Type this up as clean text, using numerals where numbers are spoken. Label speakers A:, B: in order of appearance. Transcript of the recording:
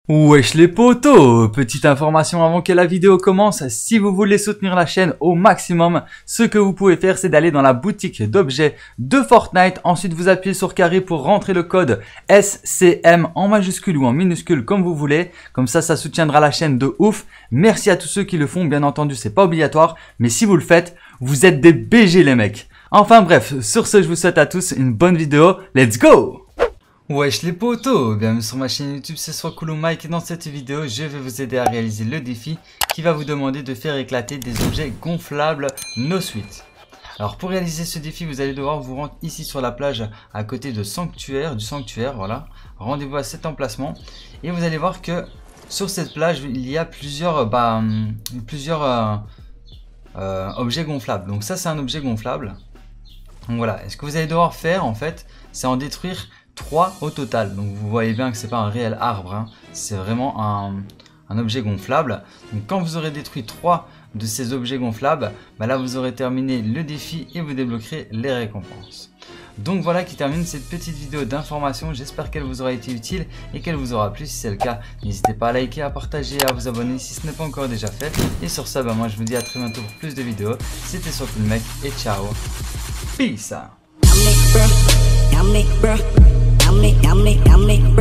A: Wesh les potos, petite information avant que la vidéo commence, si vous voulez soutenir la chaîne au maximum, ce que vous pouvez faire c'est d'aller dans la boutique d'objets de Fortnite, ensuite vous appuyez sur carré pour rentrer le code SCM en majuscule ou en minuscule comme vous voulez, comme ça soutiendra la chaîne de ouf. Merci à tous ceux qui le font, bien entendu c'est pas obligatoire, mais si vous le faites, vous êtes des BG les mecs. Enfin bref, sur ce je vous souhaite à tous une bonne vidéo, let's go! Wesh les potos, bienvenue sur ma chaîne YouTube, c'est Cool Mike et dans cette vidéo je vais vous aider à réaliser le défi qui va vous demander de faire éclater des objets gonflables no suite. Alors pour réaliser ce défi vous allez devoir vous rendre ici sur la plage à côté de sanctuaire, voilà, rendez-vous à cet emplacement et vous allez voir que sur cette plage il y a plusieurs objets gonflables. Donc ça c'est un objet gonflable. Donc voilà, et ce que vous allez devoir faire en fait c'est en détruire 3 au total. Donc vous voyez bien que c'est pas un réel arbre, hein. C'est vraiment un objet gonflable. Donc quand vous aurez détruit 3 de ces objets gonflables, là vous aurez terminé le défi et vous débloquerez les récompenses. Donc voilà qui termine cette petite vidéo d'information. J'espère qu'elle vous aura été utile et qu'elle vous aura plu. Si c'est le cas, n'hésitez pas à liker, à partager, à vous abonner si ce n'est pas encore déjà fait. Et sur ça, moi je vous dis à très bientôt pour plus de vidéos. C'était Cool Mec et ciao. Peace.
B: Yummy,